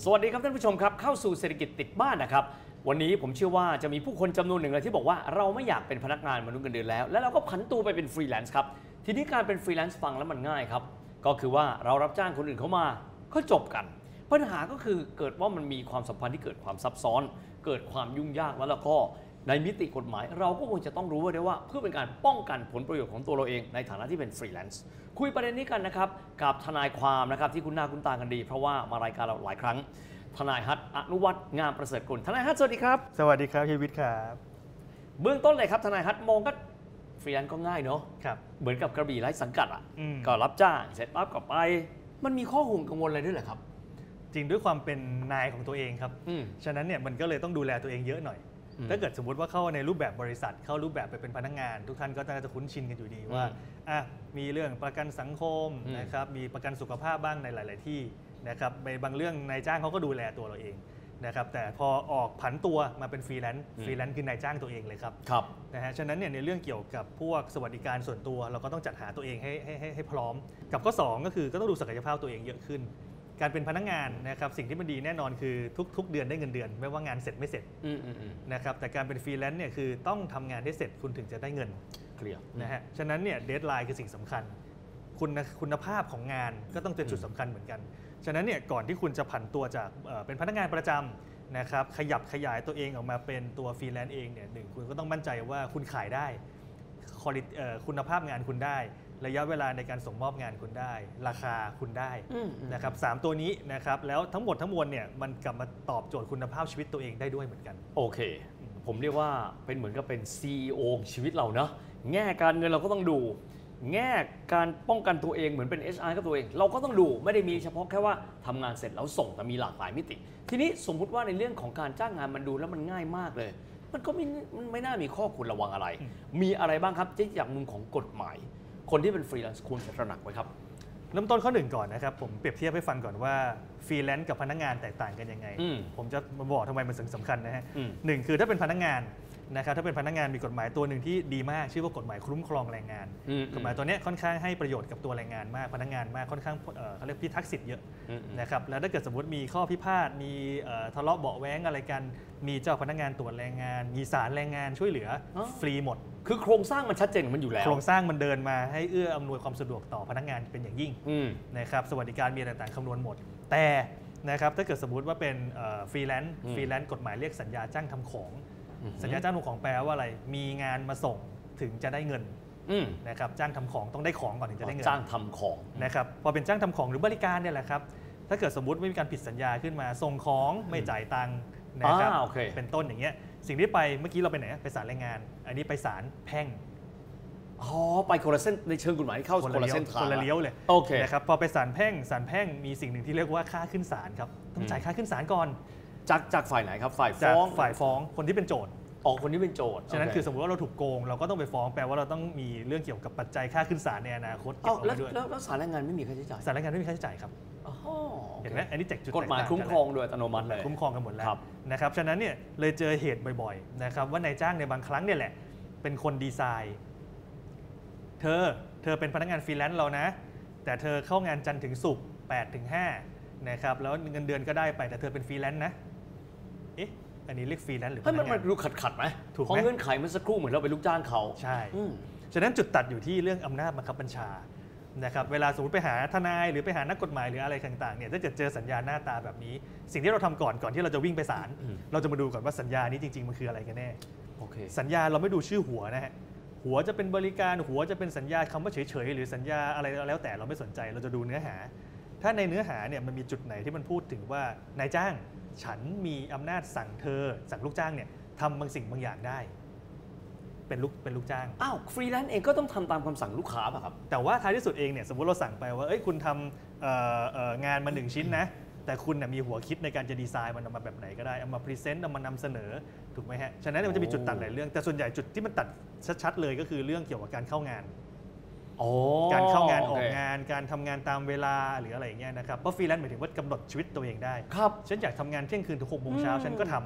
สวัสดีครับท่านผู้ชมครับเข้าสู่เศรษฐกิจติดบ้านนะครับวันนี้ผมเชื่อว่าจะมีผู้คนจำนวนหนึ่งเลยที่บอกว่าเราไม่อยากเป็นพนักงานมนุษย์เงินเดือนแล้วและเราก็ผันตัวไปเป็นฟรีแลนซ์ครับทีนี้การเป็นฟรีแลนซ์ฟังแล้วมันง่ายครับก็คือว่าเรารับจ้างคนอื่นเข้ามาก็จบกันปัญหาก็คือเกิดว่ามันมีความสัมพันธ์ที่เกิดความซับซ้อนเกิดความยุ่งยากแล้วก็ในมิติกฎหมายเราก็ควรจะต้องรู้ไว้ด้วยว่าเพื่อเป็นการป้องกันผลประโยชน์ของตัวเราเองในฐานะที่เป็นฟรีแลนซ์คุยประเด็นนี้กันนะครับกับทนายความนะครับที่คุณหน้าคุณตากันดีเพราะว่ามารายการเราหลายครั้งทนายฮัทอนุวัฒน์งามประเสริฐกุลทนายฮัทสวัสดีครับสวัสดีครับพี่วิทย์ครับเบื้องต้นเลยครับทนายฮัทมองก็ฟรีแลนซ์ก็ง่ายเนาะครับเหมือนกับกระบี่ไร้สังกัดอ่ะก็รับจ้างเสร็จปั๊บก็ไปมันมีข้อห่วงกังวลอะไรด้วยเหรอครับจริงด้วยความเป็นนายของตัวเองครับฉะนั้นเนี่ยมันก็เลยต้องดูแลตัวเองเยอะหน่อยถ้าเกิดสมมติว่าเข้าในรูปแบบบริษัทเข้ารูปแบบไปเป็นพนักงานทุกท่านก็น่าจะคุ้นชินกันอยู่ดีว่ามีเรื่องประกันสังคมนะครับมีประกันสุขภาพบ้างในหลาย ๆที่นะครับในบางเรื่องนายจ้างเขาก็ดูแลตัวเราเองนะครับแต่พอออกผันตัวมาเป็นฟรีแลนซ์คือนายจ้างตัวเองเลยครับนะฮะฉะนั้นเนี่ยในเรื่องเกี่ยวกับพวกสวัสดิการส่วนตัวเราก็ต้องจัดหาตัวเองให้พร้อมกับข้อ2ก็คือก็ต้องดูศักยภาพตัวเองเยอะขึ้นการเป็นพนักงานนะครับสิ่งที่มันดีแน่นอนคือทุกเดือนได้เงินเดือนไม่ว่างานเสร็จไม่เสร็จนะครับแต่การเป็นฟรีแลนซ์เนี่ยคือต้องทำงานให้เสร็จคุณถึงจะได้เงินเคลียร์นะฮะฉะนั้นเนี่ยเดดไลน์คือสิ่งสำคัญคุณภาพของงานก็ต้องเป็นจุดสำคัญเหมือนกันฉะนั้นเนี่ยก่อนที่คุณจะผันตัวจากเป็นพนักงานประจำนะครับขยับขยายตัวเองออกมาเป็นตัวฟรีแลนซ์เองเนี่ยคุณก็ต้องมั่นใจว่าคุณขายได้คุณภาพงานคุณได้ระยะเวลาในการส่งมอบงานคุณได้ราคาคุณได้นะครับ3ตัวนี้นะครับแล้วทั้งหมดทั้งมวลเนี่ยมันกลับมาตอบโจทย์คุณภาพชีวิตตัวเองได้ด้วยเหมือนกันโอเคผมเรียกว่าเป็นเหมือนกับเป็น CEO ชีวิตเราเนาะแง่การเงินเราก็ต้องดูแง่การป้องกันตัวเองเหมือนเป็น HR กับตัวเองเราก็ต้องดูไม่ได้มีเฉพาะแค่ว่าทำงานเสร็จแล้วส่งแต่มีหลากหลายมิติทีนี้สมมุติว่าในเรื่องของการจ้างงานมันดูแล้วมันง่ายมากเลยมันก็ไม่น่ามีข้อควรระวังอะไรมีอะไรบ้างครับที่จากมุมของกฎหมายคนที่เป็นฟรีแลนซ์ควรจะตระหนักไว้ครับเริ่มต้นข้อ1ก่อนนะครับผมเปรียบเทียบให้ฟังก่อนว่าฟรีแลนซ์กับพนักงานแตกต่างกันยังไงผมจะมาบอกทำไมมันสำคัญนะฮะหนึ่งคือถ้าเป็นพนักงานนะครับถ้าเป็นพนักงานมีกฎหมายตัวหนึ่งที่ดีมากชื่อว่ากฎหมายคุ้มครองแรงงานกฎหมายตัวนี้ค่อนข้างให้ประโยชน์กับตัวแรงงานมากพนักงานมากค่อนข้างเขาเรียกพิทักษ์สิทธิ์เยอะนะครับแล้วถ้าเกิดสมมติมีข้อพิพาทมีทะเลาะเบาะแว้งอะไรกันมีเจ้าพนักงานตรวจแรงงานมีศาลแรงงานช่วยเหลือฟรีหมดคือโครงสร้างมันชัดเจนมันอยู่แล้วโครงสร้างมันเดินมาให้เอื้ออำนวยความสะดวกต่อพนักงานเป็นอย่างยิ่งนะครับสวัสดิการมีต่างๆคำนวณหมดแต่นะครับถ้าเกิดสมมติว่าเป็นฟรีแลนซ์กฎหมายเรียกสัญญาจ้างทำของสัญญาจ้างทำของแปลว่าอะไรมีงานมาส่งถึงจะได้เงินนะครับจ้างทำของต้องได้ของก่อนถึงจะได้เงินจ้างทำของนะครับพอเป็นจ้างทำของหรือบริการเนี่ยแหละครับถ้าเกิดสมมติไม่มีการผิดสัญญาขึ้นมาส่งของไม่จ่ายตังค์นะครับเป็นต้นอย่างเงี้ยสิ่งที่ไปเมื่อกี้เราไปไหนไปศาลแรงงานอันนี้ไปศาลแพ่งไปคนละเส้นในเชิงกฎหมายเข้าคนละเส้นทางคนละเลี้ยวเลยโอเคนะครับพอไปศาลแพ่งมีสิ่งหนึ่งที่เรียกว่าค่าขึ้นศาลครับต้องจ่ายค่าขึ้นศาลก่อนจากฝ่ายไหนครับฝ่ายฟ้องคนที่เป็นโจทย์คนที่เป็นโจทย์ฉะนั้นคือสมมติว่าเราถูกโกงเราก็ต้องไปฟ้องแปลว่าเราต้องมีเรื่องเกี่ยวกับปัจจัยค่าขึ้นศาลในอนาคตเก็บเอาไว้ด้วยแล้วศาลแรงงานไม่มีค่าใช้จ่ายศาลแรงงานไม่มีค่าใช้จ่ายครับเห็นไหมอันนี้จุดกฎหมายคุ้มครองโดยอัตโนมัติเลยคุ้มครองกันหมดแล้วนะครับฉะนั้นเนี่ยเลยเจอเหตุบ่อยๆนะครับว่านายจ้างในบางครั้งเนี่ยแหละเป็นคนดีไซน์เธอเป็นพนักงานฟรีแลนซ์เรานะแต่เธอเข้างานจันทร์ถึงศุกร์8 ถึง 5นะครับแล้วเงินเดือนก็ได้ไปแต่เธอเป็นฟรีแลนซ์นะอันนี้เรียกฟรีแลนซ์หรือพนักงานมันดูขัดไหมเพราะเงื่อนไขมันสักครู่เหมือนเราเป็นลูกจ้างเขาใช่ฉะนั้นจุดตัดอยู่ที่เรื่องอำนาจบังคับบัญชานะครับเวลาสมมติไปหาทนายหรือไปหานักกฎหมายหรืออะไรต่างๆเนี่ยถ้าเจอสัญญาหน้าตาแบบนี้สิ่งที่เราทำก่อนที่เราจะวิ่งไปศาลเราจะมาดูก่อนว่าสัญญานี้จริงๆมันคืออะไรกันแน่สัญญาเราไม่ดูชื่อหัวนะฮะหัวจะเป็นบริการหัวจะเป็นสัญญาคำว่าเฉยๆหรือสัญญาอะไรแล้วแต่เราไม่สนใจเราจะดูเนื้อหาถ้าในเนื้อหาเนี่ยมันมีจุดไหนที่มันพูดถึงว่านายจ้างฉันมีอำนาจสั่งลูกจ้างเนี่ยทำบางสิ่งบางอย่างได้เป็นลูกจ้างฟรีแลนซ์เองก็ต้องทำตามคำสั่งลูกค้าป่ะครับแต่ว่าท้ายที่สุดเองเนี่ยสมมติเราสั่งไปว่าคุณทำงานมา1ชิ้นนะแต่คุณมีหัวคิดในการจะดีไซน์มันออกมาแบบไหนก็ได้เอามาพรีเซนต์เอามานำเสนอถูกไหมฮะฉะนั้นมันจะมีจุดตัดหลายเรื่องแต่ส่วนใหญ่จุดที่มันตัดชัดๆเลยก็คือเรื่องเกี่ยวกับการเข้างานการเข้างานออกงานการทำงานตามเวลาหรืออะไรอย่างเงี้ยนะครับเพราะฟรีแลนซ์หมายถึงว่ากำหนดชีวิตตัวเองได้ฉันอยากทำงานเที่ยงคืนถึง6 โมงเช้าฉันก็ทำ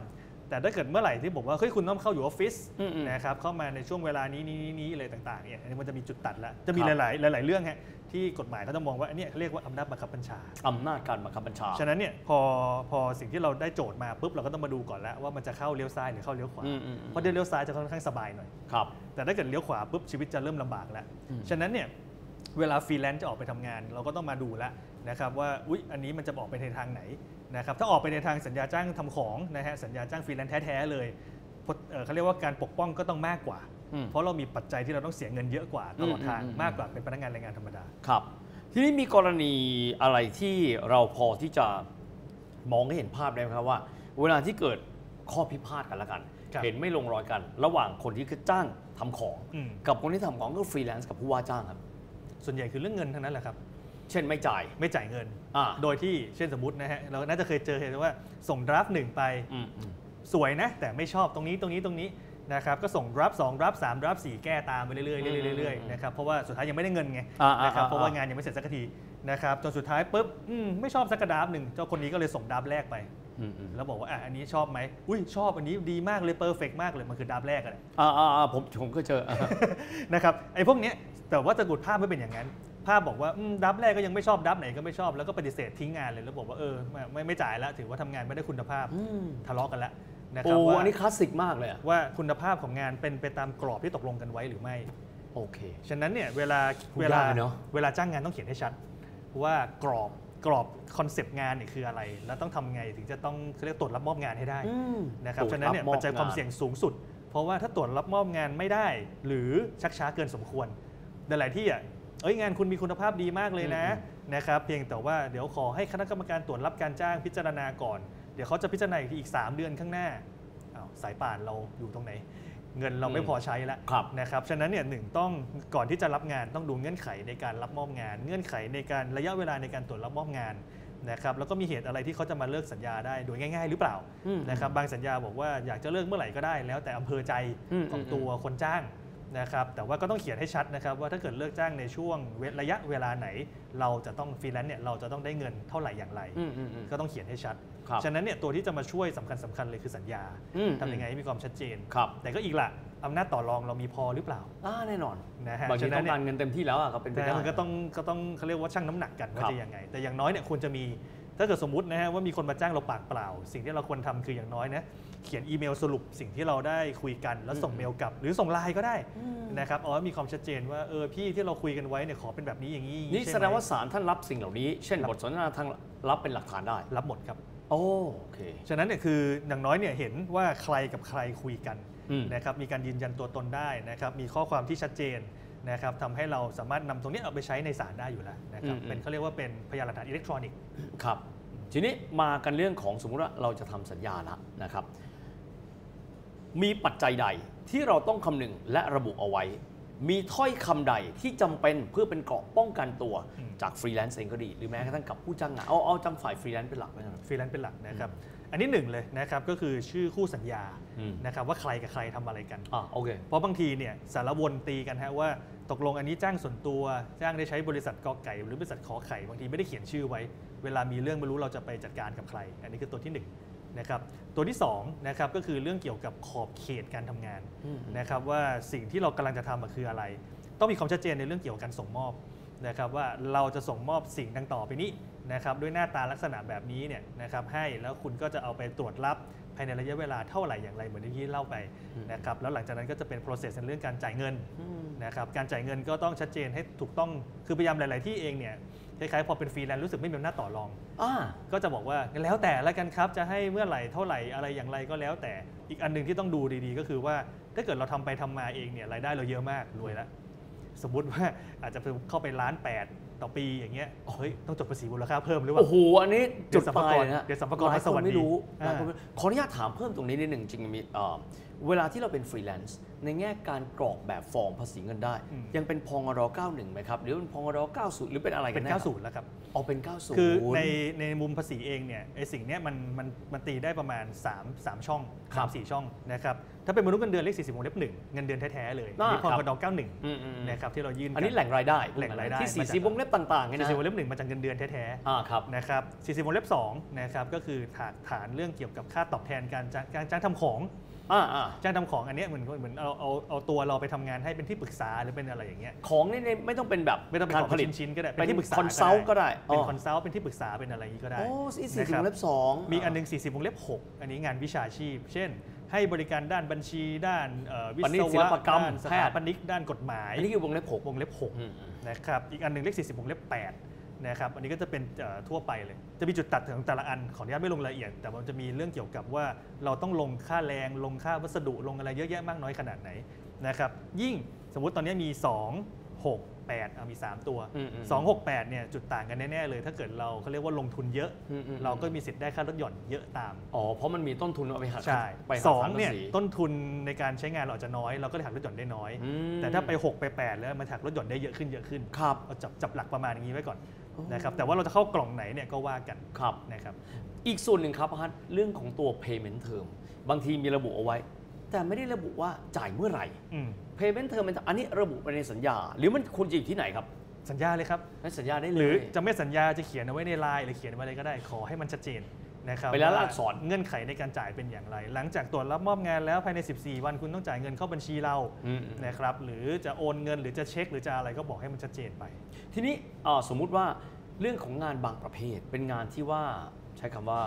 แต่ถ้าเกิดเมื่อไหร่ที่บอกว่าเฮ้ยคุณต้องเข้าอยู่ออฟฟิศนะครับเข้ามาในช่วงเวลานี้อะไรต่างๆเนี่ยอันนี้มันจะมีจุดตัดแล้วจะมีหลายเรื่องฮะที่กฎหมายเขาจะมองว่าอันนี้เขาเรียกว่าอำนาจบังคับบัญชาอำนาจการบังคับบัญชาฉะนั้นเนี่ยพอสิ่งที่เราได้โจทย์มาปุ๊บเราก็ต้องมาดูก่อนแล้วว่ามันจะเข้าเลี้ยวซ้ายหรือเข้าเลี้ยวขวาเพราะเลี้ยวซ้ายจะค่อนข้างสบายหน่อยแต่ถ้าเกิดเลี้ยวขวาปุ๊บชีวิตจะเริ่มลำบากแล้วฉะนั้นเนี่ยเวลาฟรีแลนซ์จะออกไปทำงานเราก็ต้องมาดูแล้วนะครับว่าอุ๊ยอันนี้มันจะออกไปในทางไหนนะครับถ้าออกไปในทางสัญญาจ้างทำของนะฮะสัญญาจ้างฟรีแลนซ์แท้ๆเลยเขาเรียกว่าการปกป้องก็ต้องมากกว่าเพราะเรามีปัจจัยที่เราต้องเสียเงินเยอะกว่าตลอดทางมากกว่าเป็นพนักงานแรงงานธรรมดาครับทีนี้มีกรณีอะไรที่เราพอที่จะมองให้เห็นภาพได้ไหมครับว่าเวลาที่เกิดข้อพิพาทกันละกันเห็นไม่ลงรอยกันระหว่างคนที่จ้างทำของกับคนที่ทำของก็ฟรีแลนซ์กับผู้ว่าจ้างครับส่วนใหญ่คือเรื่องเงินทั้งนั้นแหละครับเช่นไม่จ่ายเงินโดยที่เช่นสมมตินะฮะเราน่าจะเคยเจอเห็นว่าส่งดราฟต์1ไปสวยนะแต่ไม่ชอบตรงนี้นะครับก็ส่งดราฟต์2ดราฟต์3ดราฟต์4แก้ตามไปเรื่อยๆนะครับเพราะว่าสุดท้ายยังไม่ได้เงินไงนะครับเพราะว่างานยังไม่เสร็จสักทีนะครับจนสุดท้ายปุ๊บไม่ชอบสักดราฟต์1เจ้าคนนี้ก็เลยส่งดราฟต์แรกไปแล้วบอกว่าอันนี้ชอบไหมอุ้ยชอบอันนี้ดีมากเลยเพอร์เฟกต์มากเลยมันคือดราฟต์แรกอะไรผมก็เจอนะครับไอ้พวกนี้แต่ว่าตะกุดภาพไม่เป็นอย่างนั้นภาพบอกว่าดับแรกก็ยังไม่ชอบดับไหนก็ไม่ชอบแล้วก็ปฏิเสธทิ้งงานเลยแล้วบอกว่าไม่จ่ายแล้วถือว่าทำงานไม่ได้คุณภาพทะเลาะกันแล้วนะครับว่าอันนี้คลาสสิกมากเลยว่าคุณภาพของงานเป็นไปตามกรอบที่ตกลงกันไว้หรือไม่โอเคฉะนั้นเนี่ยเวลาจ้างงานต้องเขียนให้ชัดว่ากรอบคอนเซปต์งานเนี่ยคืออะไรแล้วต้องทำไงถึงจะต้องเรียกตรวจรับมอบงานให้ได้นะครับฉะนั้นเนี่ยปัจจัยความเสี่ยงสูงสุดเพราะว่าถ้าตรวจรับมอบงานไม่ได้หรือชักช้าเกินสมควรหลายที่งานคุณมีคุณภาพดีมากเลยนะครับเพียงแต่ว่าเดี๋ยวขอให้คณะกรรมการตรวจรับการจ้างพิจารณาก่อนเดี๋ยวเขาจะพิจารณาอีก3 เดือนข้างหน้าสายป่านเราอยู่ตรงไหนเงินเราไม่พอใช้แล้วนะครับฉะนั้นเนี่ยต้องก่อนที่จะรับงานต้องดูเงื่อนไขในการรับมอบงานเงื่อนไขในการระยะเวลาในการตรวจรับมอบงานนะครับแล้วก็มีเหตุอะไรที่เขาจะมาเลิกสัญญาได้โดยง่ายๆหรือเปล่านะครับบางสัญญาบอกว่าอยากจะเลิกเมื่อไหร่ก็ได้แล้วแต่อำเภอใจของตัวคนจ้างนะครับแต่ว่าก็ต้องเขียนให้ชัดนะครับว่าถ้าเกิดเลิกจ้างในช่วงระยะเวลาไหนเราจะต้องฟรีแลนซ์เนี่ยเราจะต้องได้เงินเท่าไหร่อย่างไรก็ต้องเขียนให้ชัดฉะนั้นเนี่ยตัวที่จะมาช่วยสำคัญเลยคือสัญญาทำยังไงให้มีความชัดเจนแต่ก็อีกละอำนาจต่อรองเรามีพอหรือเปล่าแน่นอนนะฮะบางทีต้องการเงินเต็มที่แล้วก็เป็นไปได้มันก็ต้องเขาเรียกว่าชั่งน้ำหนักกันว่าจะยังไงแต่อย่างน้อยเนี่ยควรจะมีถ้าเกิดสมมุตินะฮะว่ามีคนมาจ้างเราปากเปล่าสิ่งที่เราควรทำคืออย่างน้อยนะเขียนอีเมลสรุปสิ่งที่เราได้คุยกันแล้วส่งเมลกลับหรือส่งไลน์ก็ได้นะครับมีความชัดเจนว่าพี่ที่เราคุยกันไว้เนี่ยขอเป็นแบบนี้อย่างนี้นี่แสดงว่าศาลท่านรับสิ่งเหล่านี้เช่นบทสนทนาทางรับเป็นหลักฐานได้รับหมดครับโอเคฉะนั้นเนี่ยคืออย่างน้อยเนี่ยเห็นว่าใครกับใครคุยกันนะครับมีการยืนยันตัวตนได้นะครับมีข้อความที่ชัดเจนนะครับทำให้เราสามารถนำตรงนี้เอาไปใช้ในศาลได้อยู่แล้วนะครับเป็นเขาเรียกว่าเป็นพยานหลักฐานอิเล็กทรอนิกส์ครับทีนี้มากันเรื่องของสมมุติว่าเราจะทำสัญญาแล้วนะครับมีปัจจัยใดที่เราต้องคำนึงและระบุเอาไว้มีถ้อยคำใดที่จำเป็นเพื่อเป็นเกราะป้องกันตัวจากฟรีแลนซ์เองก็ดีหรือแม้กระทั่งกับผู้จ้างงานเอาจำฝ่ายฟรีแลนซ์เป็นหลักนะครับฟรีแลนซ์เป็นหลักนะครับอันนี้1เลยนะครับก็คือชื่อคู่สัญญานะครับว่าใครกับใครทำอะไรกันโอเคเพราะบางทีเนี่ยสารวนตีกันฮะว่าตกลงอันนี้จ้างส่วนตัวจ้างได้ใช้บริษัทกอไก่หรือบริษัทขอไข่บางทีไม่ได้เขียนชื่อไว้เวลามีเรื่องไม่รู้เราจะไปจัดการกับใครอันนี้คือตัวที่1นะครับตัวที่2นะครับก็คือเรื่องเกี่ยวกับขอบเขตการทำงานนะครับว่าสิ่งที่เรากำลังจะทำคืออะไรต้องมีความชัดเจนในเรื่องเกี่ยวกับการส่งมอบนะครับว่าเราจะส่งมอบสิ่งดังต่อไปนี้นะครับด้วยหน้าตาลักษณะแบบนี้เนี่ยนะครับให้แล้วคุณก็จะเอาไปตรวจรับภายในระยะเวลาเท่าไหร่อย่างไรเหมือนที่เล่าไปนะครับแล้วหลังจากนั้นก็จะเป็น process ในเรื่องการจ่ายเงินนะครับการจ่ายเงินก็ต้องชัดเจนให้ถูกต้องคือพยายามหลายๆที่เองเนี่ยคล้ายๆพอเป็นฟรีแลนซ์รู้สึกไม่มีอำนาจต่อรองก็จะบอกว่าแล้วแต่ละกันครับจะให้เมื่อไหร่เท่าไหร่อะไรอย่างไรก็แล้วแต่อีกอันนึงที่ต้องดูดีๆก็คือว่าถ้าเกิดเราทำไปทำมาเองเนี่ยรายได้เราเยอะมากรวยแล้วสมมุติว่าอาจจะเข้าไป1,800,000ต่อปีอย่างเงี้ยเฮ้ยต้องจดภาษีมูลค่าเพิ่มหรือเปล่าโอ้โหอันนี้จุดปลายนะเดี๋ยวสัมภาระไม่รู้ขออนุญาตถามเพิ่มตรงนี้นิดหนึ่งจริงมีเวลาที่เราเป็นฟรีแลนซ์ในแง่การกรอกแบบฟอร์มภาษีเงินได้ ยังเป็นพงร91ไหมครับหรือเป็นพงร90หรือเป็นอะไรกันเป็นแน่ 90 แล้วครับอ๋อเป็น90 คือในมุมภาษีเองเนี่ยไอ้สิ่งเนี้ยมันตีได้ประมาณ3ช่องครับ 3-4 ช่องนะครับถ้าเป็นมนุษย์เงินเดือนเลข40วงเล็บ1เงินเดือนแท้ๆเลยอ่านี่พครับกด91นะครับที่เรายื่นอันนี้แหล่งรายได้แหล่งรายได้ที่40วงเล็บต่างๆเนี่ยนะ 40วงเล็บ1มาจากเงินเดือนแท้ครับๆนะครับ40วงเล็บ2นะครับก็คือฐานเรื่องเกี่ยวกับค่าตอบแทนการจ้างทำของ จ้างทำของอันเนี้ยเหมือนเอาตัวเราไปทำงานให้เป็นที่ปรึกษาหรือเป็นอะไรอย่างเงี้ยของนี่ไม่ต้องเป็นแบบไม่ต้องเป็นของผลิตชิ้นๆก็ได้เป็นที่ปรึกษาคอนซัลท์ก็ได้เป็นคอนซัลท์เป็นที่ปรึกษาเป็นอะไรอย่างงี้ก็ได้โอ้40 นะคว รับงเล็บ2 มีอันนึง40วงเล็บ6อันนี้งานวิชาชีพ เช่น ให้บริการด้านบัญชีด้านวิปณิศตศิวะลปกรรมด้านสแพถาทย์ปนิกด้านกฎหมายอันนี้คือวงเล็บ6 วงเล็บ6นะครับอีกอันหนึงเลข40วงเล็บ8นะครับอันนี้ก็จะเป็นทั่วไปเลยจะมีจุดตัดของแต่ละอันขออนุญาตไม่ลงรายละเอียดแต่มันจะมีเรื่องเกี่ยวกับว่าเราต้องลงค่าแรงลงค่าวัสดุลงอะไรเยอะแยะมากน้อยขนาดไหนนะครับยิ่งสมมุติตอนนี้มี2 6 8มี3ตัว2 6 8เนี่ยจุดต่างกันแน่ๆเลยถ้าเกิดเขาเรียกว่าลงทุนเยอะเราก็มีสิทธิ์ได้ค่าลดหย่อนเยอะตามเพราะมันมีต้นทุนเอาไปหักใช่ไปหักสองภาษีเนี่ยต้นทุนในการใช้งานเราอาจจะน้อยเราก็เลยหักลดหย่อนได้น้อย แต่ถ้าไป6ไป8แล้วมันหักลดหย่อนได้เยอะขึ้นครับเอาจับหลักประมาณอย่างนี้ไว้ก่อนนะครับแต่ว่าเราจะเข้ากล่องไหนเนี่ยก็ว่ากันครับนะครับอีกส่วนหนึ่งครับฮัทเรื่องของตัว payment term บางทีมีระบุเอาไว้ แต่ไม่ได้ระบุว่าจ่ายเมื่อไหร่ payment term อันนี้ระบุไปในสัญญา หรือมันควรจะอยู่ที่ไหนครับสัญญาเลยครับในสัญญาได้เลยหรือจะไม่สัญญาจะเขียนเอาไว้ในไลน์หรือเขียนไว้อะไรก็ได้ขอให้มันชัดเจนนะครับเป็นลายลักษณ์อักษรเงื่อนไขในการจ่ายเป็นอย่างไร หลังจากตรวจรับมอบงานแล้วภายใน14 วันคุณต้องจ่ายเงินเข้าบัญชีเรานะครับหรือจะโอนเงินหรือจะเช็คหรือจะอะไรก็บอกให้มันชัดเจนไปทีนี้สมมุติว่าเรื่องของงานบางประเภทเป็นงานที่ว่าใช้คำว่า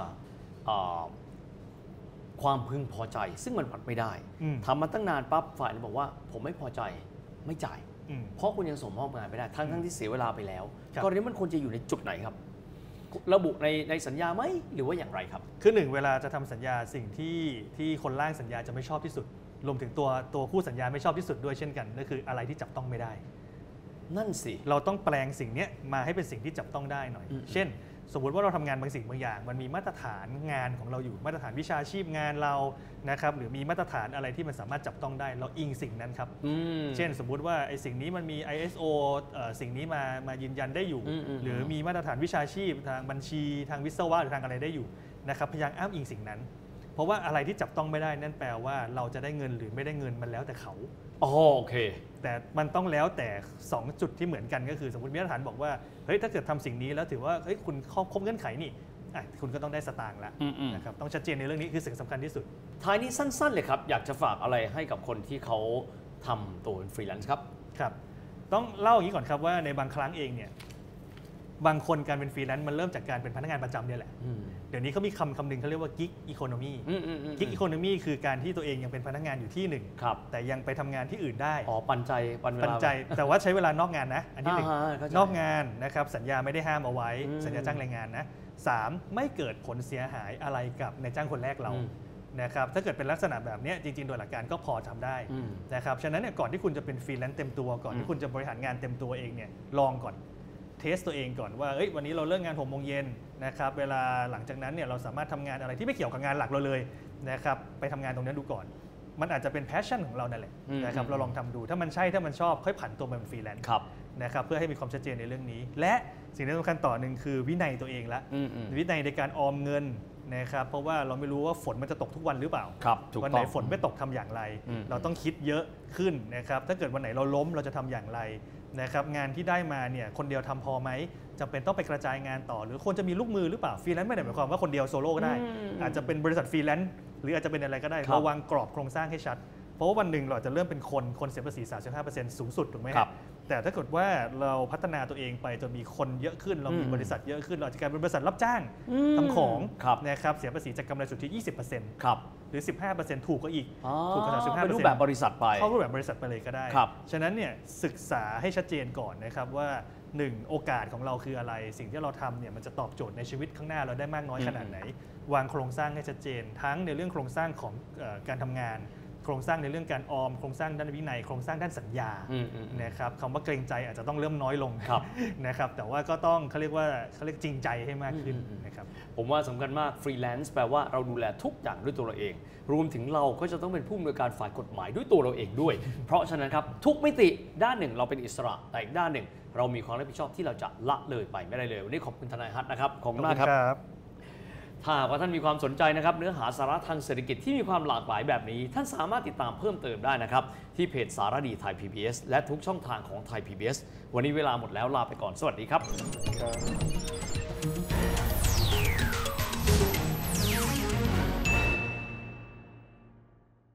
ความพึงพอใจซึ่งมันปัดไม่ได้ทำมาตั้งนานปั๊บฝ่ายนึงบอกว่าผมไม่พอใจไม่จ่ายเพราะคุณยังส่งมอบงานไม่ได้ทั้งที่เสียเวลาไปแล้วกรณีมันควรจะอยู่ในจุดไหนครับระบุในสัญญาไหมหรือว่าอย่างไรครับคือ1เวลาจะทำสัญญาสิ่งที่คนร่างสัญญาจะไม่ชอบที่สุดรวมถึงตัวคู่สัญญาไม่ชอบที่สุดด้วยเช่นกันนั่นคืออะไรที่จับต้องไม่ได้นั่นสิเราต้องแปลงสิ่งนี้มาให้เป็นสิ่งที่จับต้องได้หน่อยเช่นสมมุติว่าเราทำงานบางสิ่งบางอย่างมันมีมาตรฐานงานของเราอยู่มาตรฐานวิชาชีพงานเรานะครับหรือมีมาตรฐานอะไรที่มันสามารถจับต้องได้เราอิงสิ่งนั้นครับเช่นสมมุติว่าไอ้สิ่งนี้มันมี ISO สิ่งนี้มายืนยันได้อยู่หรือมีมาตรฐานวิชาชีพทางบัญชีทางวิศวะหรือทางอะไรได้อยู่นะครับพยายามอ้างอิงสิ่งนั้นเพราะว่าอะไรที่จับต้องไม่ได้นั่นแปลว่าเราจะได้เงินหรือไม่ได้เงินมันแล้วแต่เขาโอเคแต่มันต้องแล้วแต่2จุดที่เหมือนกันก็คือสมมติมีมาตรฐานบอกว่าเฮ้ยถ้าเกิดทำสิ่งนี้แล้วถือว่าเฮ้ยคุณครบเงื่อนไขนี่คุณก็ต้องได้สตางค์แล้วนะครับต้องชัดเจนในเรื่องนี้คือสิ่งสำคัญที่สุดท้ายนี้สั้นๆเลยครับอยากจะฝากอะไรให้กับคนที่เขาทำตัวเป็นฟรีแลนซ์ครับครับต้องเล่าอย่างนี้ก่อนครับว่าในบางครั้งเองเนี่ยบางคนการเป็นฟรีแลนซ์มันเริ่มจากการเป็นพนักงานประจำเนี่ยแหละเดี๋ยวนี้เขามีคำหนึ่งเขาเรียกว่ากิ๊กอีโคโนมีกิ๊กอีโคโนมีคือการที่ตัวเองยังเป็นพนักงานอยู่ที่หนึ่งแต่ยังไปทำงานที่อื่นได้ปันใจแต่ว่าใช้เวลานอกงานนะอันที่หนึ่งนอกงานนะครับสัญญาไม่ได้ห้ามเอาไว้สัญญาจ้างแรงงานนะ3ไม่เกิดผลเสียหายอะไรกับนายจ้างคนแรกเรานะครับถ้าเกิดเป็นลักษณะแบบนี้จริงๆโดยหลักการก็พอทำได้นะครับฉะนั้นเนี่ยก่อนที่คุณจะเป็นฟรีแลนซ์เต็มตัวก่อนที่คุณจะบริหารงานเต็มตัวเองเนี่ยลองก่อนเทสตัวเองก่อนว่าวันนี้เราเลิกงาน6 โมงเย็นนะครับเวลาหลังจากนั้นเนี่ยเราสามารถทำงานอะไรที่ไม่เกี่ยวกับงานหลักเราเลยนะครับไปทำงานตรงนั้นดูก่อนมันอาจจะเป็นแพชชั่นของเรานั่นแหละนะครับเราลองทำดูถ้ามันใช่ถ้ามันชอบค่อยผันตัวมาเป็นฟรีแลนซ์นะครับเพื่อให้มีความชัดเจนในเรื่องนี้และสิ่งที่สำคัญต่อหนึ่งคือวินัยตัวเองละวินัยในการออมเงินนะครับเพราะว่าเราไม่รู้ว่าฝนมันจะตกทุกวันหรือเปล่าวันไหนฝนไม่ตกทำอย่างไรเราต้องคิดเยอะขึ้นนะครับถ้าเกิดวันไหนเราล้มเราจะทำอย่างไรนะครับงานที่ได้มาเนี่ยคนเดียวทำพอไหมจำเป็นต้องไปกระจายงานต่อหรือควรจะมีลูกมือหรือเปล่าฟรีแลนซ์ไม่ได้หมายความว่าคนเดียวโซโล่ก็ได้อาจจะเป็นบริษัทฟรีแลนซ์หรืออาจจะเป็นอะไรก็ได้ระวังกรอบโครงสร้างให้ชัดเพราะว่าวันหนึ่งเราจะเริ่มเป็นคนเสียภาษี 35% สูงสุดถูกไหมครับแต่ถ้าเกิดว่าเราพัฒนาตัวเองไปจนมีคนเยอะขึ้นเรามีบริษัทเยอะขึ้นเราจะกลายเป็นบริษัทรับจ้างทำของนะครับเสียภาษีจากกำไรสุทธิ 20% หรือ 15% ถูกก็อีกถูกกว่า 35% เป็นรูปแบบบริษัทไปเข้ารูปแบบบริษัทไปเลยก็ได้ฉะนั้นเนี่ยศึกษาให้ชัดเจนก่อนนะครับว่า1โอกาสของเราคืออะไรสิ่งที่เราทำเนี่ยมันจะตอบโจทย์ในชีวิตข้างหน้าเราได้มากน้อยขนาดไหนวางโครงสร้างให้ชัดเจนทั้งในเรื่องโครงสร้างของการทำงานโครงสร้างในเรื่องการออมโครงสร้างด้านวินัยโครงสร้างด้านสัญญานะครับคำว่าเกรงใจอาจจะต้องเริ่มน้อยลงนะครับแต่ว่าก็ต้องเขาเรียกจริงใจให้มากขึ้นนะครับผมว่าสำคัญมากฟรีแลนซ์แปลว่าเราดูแลทุกอย่างด้วยตัวเราเองรวมถึงเราก็จะต้องเป็นผู้อำนวยการฝ่ายกฎหมายด้วยตัวเราเองด้วย เพราะฉะนั้นครับทุกมิติด้านหนึ่งเราเป็นอิสระแต่อีกด้านหนึ่งเรามีความรับผิดชอบที่เราจะละเลยไปไม่ได้เลยวันนี้ขอบคุณทนายฮัทนะครับขอบคุณมากครับถ้าว่าท่านมีความสนใจนะครับเนื้อหาสาระทางเศรษฐกิจที่มีความหลากหลายแบบนี้ท่านสามารถติดตามเพิ่มเติมได้นะครับที่เพจสารดีไทย PBS และทุกช่องทางของไทย PBS วันนี้เวลาหมดแล้วลาไปก่อนสวัสดีครับ